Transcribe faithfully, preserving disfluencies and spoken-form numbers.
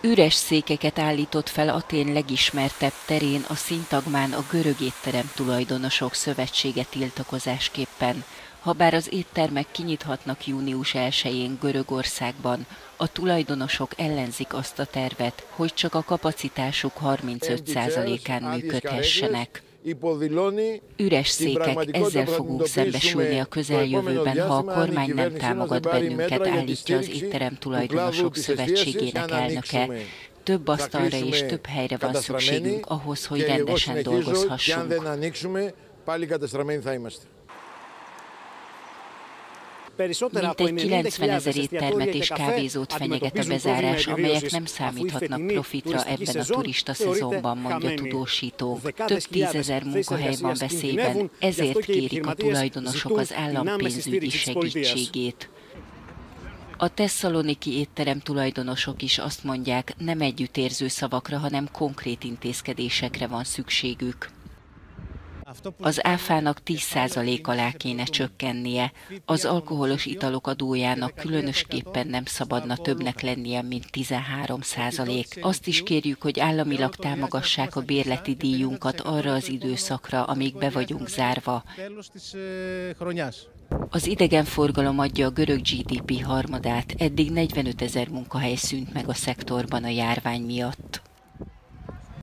Üres székeket állított fel Atén legismertebb terén, a Szintagmán a Görög Étterem Tulajdonosok Szövetsége tiltakozásképpen. Habár az éttermek kinyithatnak június elsején Görögországban, a tulajdonosok ellenzik azt a tervet, hogy csak a kapacitásuk harmincöt százalékán működhessenek. Üres székek, ezzel fogunk szembesülni a közeljövőben, ha a kormány nem támogat bennünket, állítja az Étterem Tulajdonosok Szövetségének elnöke. Több asztalra és több helyre van szükségünk ahhoz, hogy rendesen dolgozhassunk. Mintegy kilencvenezer éttermet és kávézót fenyeget a bezárás, amelyek nem számíthatnak profitra ebben a turista szezonban, mondja tudósító. Több tízezer munkahely van veszélyben, ezért kérik a tulajdonosok az állam pénzügyi segítségét. A tesszaloniki étterem tulajdonosok is azt mondják, nem együttérző szavakra, hanem konkrét intézkedésekre van szükségük. Az áfának tíz százalék alá kéne csökkennie, az alkoholos italok adójának különösképpen nem szabadna többnek lennie, mint tizenhárom százalék. Azt is kérjük, hogy államilag támogassák a bérleti díjunkat arra az időszakra, amíg be vagyunk zárva. Az idegenforgalom adja a görög gé dé pé harmadát, eddig negyvenötezer munkahely szűnt meg a szektorban a járvány miatt.